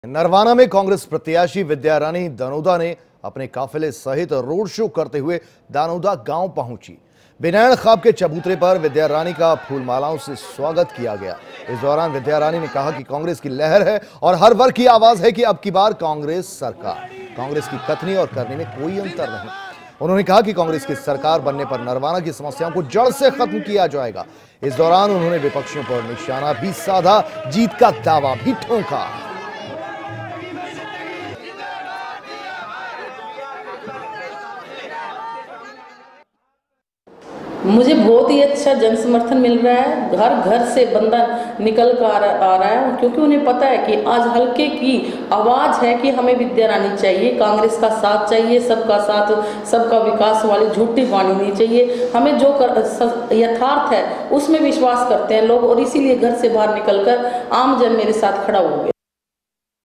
नरवाना में कांग्रेस प्रत्याशी विद्या रानी दानोदा ने अपने काफिले सहित रोड शो करते हुए दानोदा गांव पहुंची। बिनैन खाब के चबूतरे पर विद्या रानी का फूलमालाओं से स्वागत किया गया। इस दौरान विद्या रानी ने कहा कि कांग्रेस की लहर है और हर वर्ग की आवाज है कि अब की बार कांग्रेस सरकार। कांग्रेस की कथनी और करनी में कोई अंतर नहीं। उन्होंने कहा कि कांग्रेस की सरकार बनने पर नरवाना की समस्याओं को जड़ से खत्म किया जाएगा। इस दौरान उन्होंने विपक्षियों पर निशाना भी साधा, जीत का दावा भी ठोका। मुझे बहुत ही अच्छा जन समर्थन मिल रहा है। घर घर से बंदा निकल कर आ रहा है, क्योंकि उन्हें पता है कि आज हल्के की आवाज़ है कि हमें विद्या रानी चाहिए, कांग्रेस का साथ चाहिए, सबका साथ सबका विकास वाली झूठी वाणी नहीं चाहिए। हमें जो यथार्थ है उसमें विश्वास करते हैं लोग, और इसीलिए घर से बाहर निकलकर आम जन मेरे साथ खड़ा हो गया।